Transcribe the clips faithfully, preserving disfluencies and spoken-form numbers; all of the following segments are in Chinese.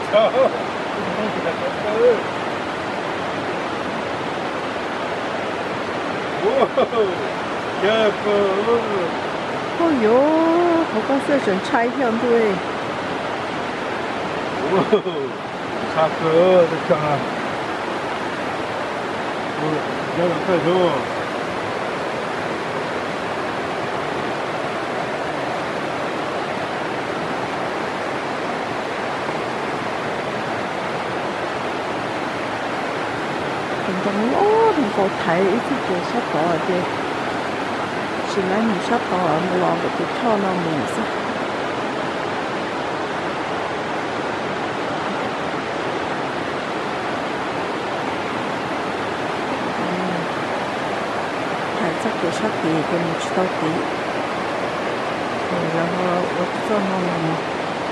操！哇，这个， 哦哟，我刚才想拆掉对。 哇，差个这看啊，哦，要两块多。 平常咯，同個睇即係濕到啊啲，前兩年濕到啊，冇浪嗰啲拖到面色。睇質嘅濕啲，佢唔知道啲，然後我做夢。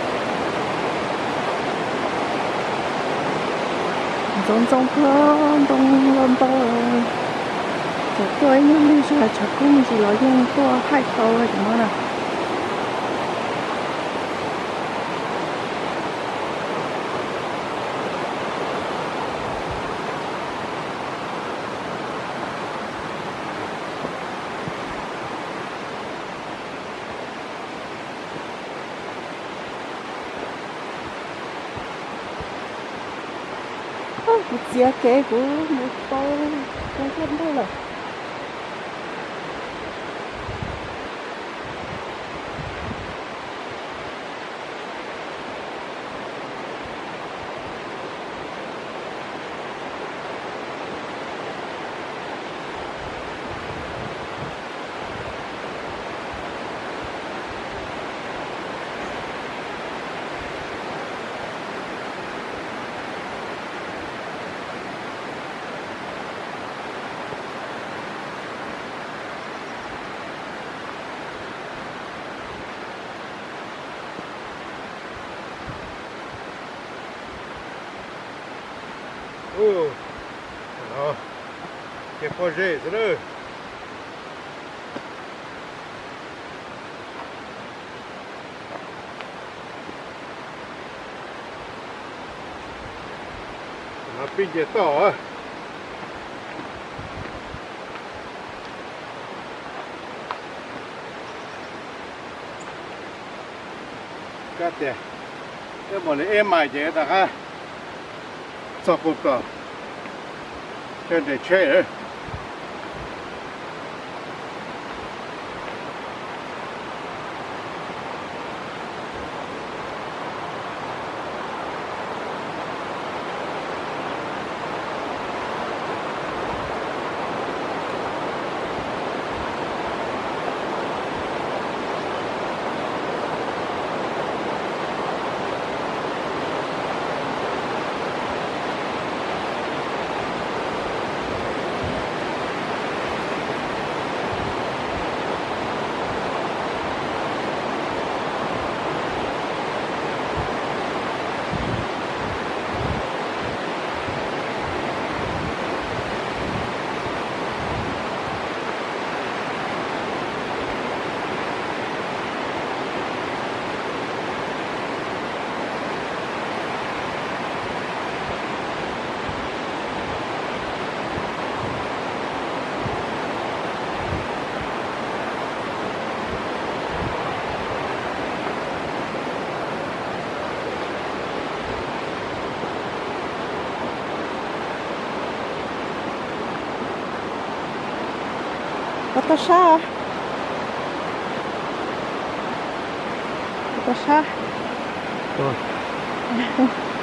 种种可动乱多，这对你历史来查公是来用多太多了，怎么了？我只嘅股冇多，冇咁多啦。 Oh, alors, quel projet, c'est le. On a pris du temps, hein. Cắt cái bọn này em mày chế ta ha. Sao cột cờ trên để chơi đấy. Oto siya. Oto siya. Ito.